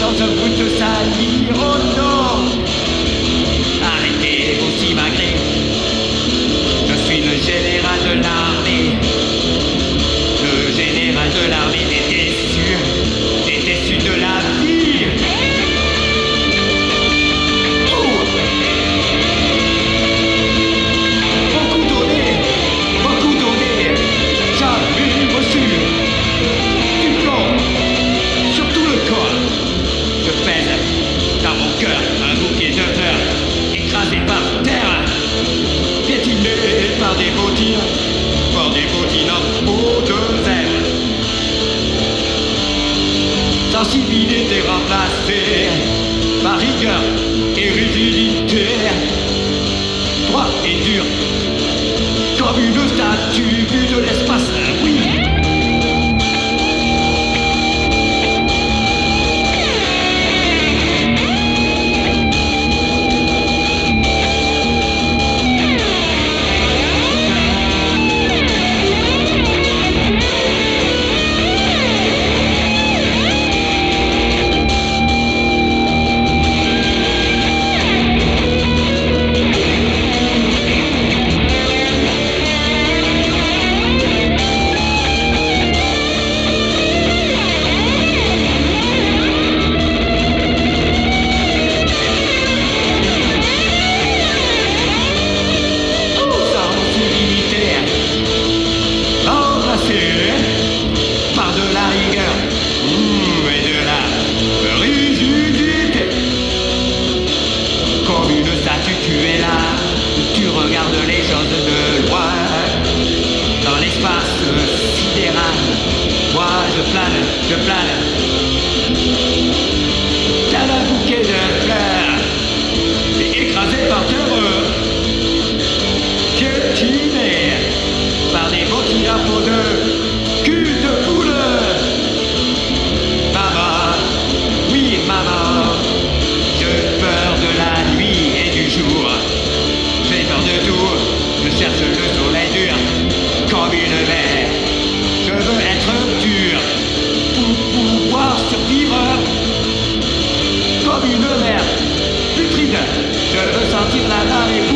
sans un bout de salir, oh non. Arrêtez vos simagrées, je suis le général de l'armée. Le général de l'armée des déçus de la vie. Oh, beaucoup donné, jamais reçu du plomb sur tout le corps. Je pèse dans mon cœur un bouquet de fleurs écrasé par terre, piétiné par des bottines en peau de zèbre. Sensibilité remplacée par rigueur et rigidité, droit et dur comme une statue vue de l'espace, oui. Tu es là, tu regardes les choses de loin, dans l'espace sidéral. Moi je plane, tel un bouquet de fleurs, et écrasé par terre, piétiné par des bottines à peau de cul de poule. Maman, oui maman, j'ai peur de la nuit et du jour. J'ai peur de tout, je cherche le soleil dur comme une mer. Je veux être dur pour pouvoir survivre comme une mer putride. Je veux sentir la marée